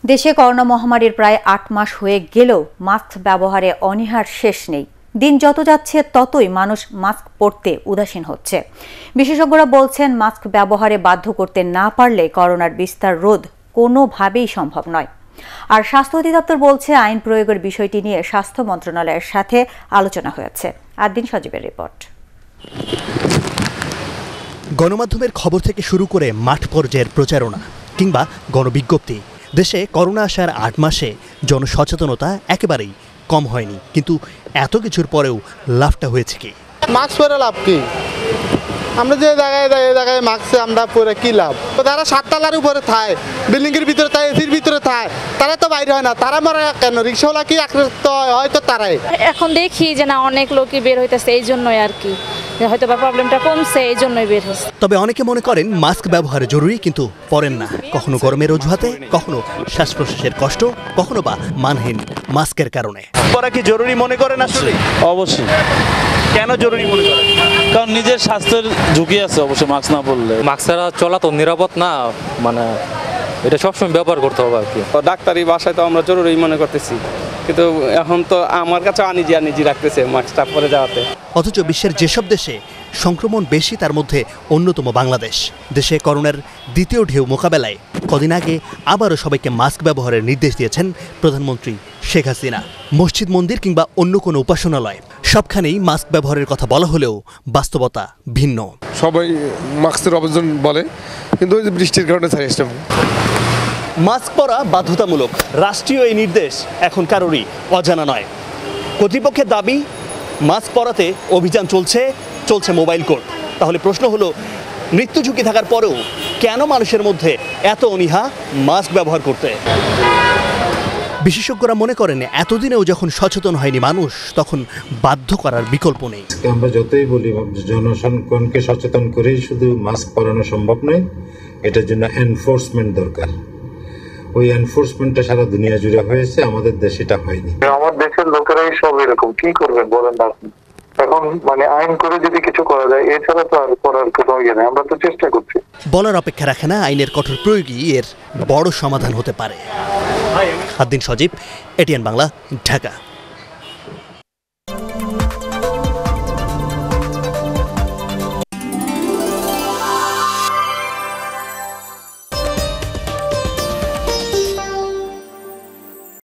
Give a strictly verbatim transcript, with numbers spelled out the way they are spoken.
দেশে করোনা মহামারীর প্রায় আট মাস হয়ে গেলেও মাস্ক ব্যবহারে অনীহার শেষ নেই। দিন যত যাচ্ছে ততই মানুষ মাস্ক পরতে উদাসীন হচ্ছে। বিশেষজ্ঞরা বলছেন, মাস্ক ব্যবহারে বাধ্য করতে না পারলে করোনার বিস্তার রোধ কোনোভাবেই সম্ভব নয়। আর স্বাস্থ্য অধিদপ্তর বলছে, আইন প্রয়োগের বিষয়টি নিয়ে স্বাস্থ্য মন্ত্রণালয়ের সাথে আলোচনা হয়েছে। আদিন সজীবের রিপোর্ট। গণমাধ্যমের খবর থেকে শুরু করে মাঠ পর্যায়ের প্রচারণা কিংবা গণবিজ্ঞপ্তি, দেশে করোনা আসার আট মাসে জনসচেতনতা একেবারেই কম হয়নি। কিন্তু এত কিছুর পরেও লাভটা হয়েছে কি? মাস্ক পরে লাভ কি? আমরা যে জায়গায় এই জায়গায় মাস্ক আমরা পরে কি লাভ? তারা সাততলার উপরে থাকে, বিল্ডিং এর ভিতরে থাকে, এসির ভিতরে থাকে, তারা তো বাইরে হয় না। তারা মরে কেন? রিক্সাওয়ালা কি আক্রান্ত হয়তো তারাই। এখন দেখি যে না, অনেক লোকই বের হইতেছে, এই জন্যই আর কি হয়তো বা প্রবলেমটা কমছে, এই জন্যই বের হচ্ছে। তবে অনেকে মনে করেন মাস্ক ব্যবহার জরুরি, কিন্তু পরেন না। কখনো গরমের অজুহাতে, কখনো শ্বাস প্রশ্বাসের কষ্ট, কখনো বা মানহীন মাস্কের কারণে। পরা কি জরুরি মনে করেন? আসলে অবশ্যই। কেন জরুরি মনে করেন? কারণ নিজের স্বাস্থ্যের ঝুঁকি আছে অবশ্যই মাস্ক না পরলে। মাস্ক ছাড়া চলা তো নিরাপদ না, মানে এটা সবসময় ব্যবহার করতে হবে আর কি। ডাক্তারি ভাষায় তো আমরা জরুরি মনে করতেছি, কিন্তু এখন তো আমার কাছে আনিজি আনিজি রাখতেছে মাস্কটা পরে যাওয়াতে। অথচ বিশ্বের যেসব দেশে সংক্রমণ বেশি, তার মধ্যে অন্যতম বাংলাদেশ। দেশে করোনার দ্বিতীয় ঢেউ মোকাবেলায় কদিন আগে আবারও সবাইকে মাস্ক ব্যবহারের নির্দেশ দিয়েছেন প্রধানমন্ত্রী শেখ হাসিনা। মসজিদ, মন্দির কিংবা অন্য কোনো উপাসনালয়, সবখানেই মাস্ক ব্যবহারের কথা বলা হলেও বাস্তবতা ভিন্ন। সবাই মাস্কের অবজন বলে, কিন্তু ওই যে বৃষ্টির কারণে ছাড়িয়ে আসতে হবে। মাস্ক পরা বাধ্যতামূলক, রাষ্ট্রীয় এই নির্দেশ এখন কারোরই অজানা নয়। কর্তৃপক্ষের দাবি, মাস্ক পরাতে অভিযান চলছে, চলছে মোবাইল কোর্ট। তাহলে প্রশ্ন হলো, মৃত্যু ঝুঁকি থাকার পরেও কেন মানুষের মধ্যে এত অনীহা মাস্ক ব্যবহার করতে? বিশেষজ্ঞরা মনে করেন, এতদিনেও যখন সচেতন হয়নি মানুষ, তখন বাধ্য করার বিকল্প নেই। আমরা যতই বলি জনগণকে সচেতন করেই শুধু মাস্ক পরানো সম্ভব নয়, এটার জন্য এনফোর্সমেন্ট দরকার। ওই এনফোর্সমেন্টটা সারা দুনিয়া জুড়ে হয়েছে, আমাদের দেশে এটা হয়নি। আমার দেশের লোকেরাই সব এরকম, কি করবেন বলেন আপনি? এখন মানে আইন করে যদি কিছু করা যায়, এছাড়া তো আর করার কোনো ইয়ে নেই। আমরা তো চেষ্টা করছি। বলার অপেক্ষা রাখে না, আইনের কঠোর প্রয়োগই এর বড় সমাধান হতে পারে। আদিন সজীব, এটিএন বাংলা, ঢাকা।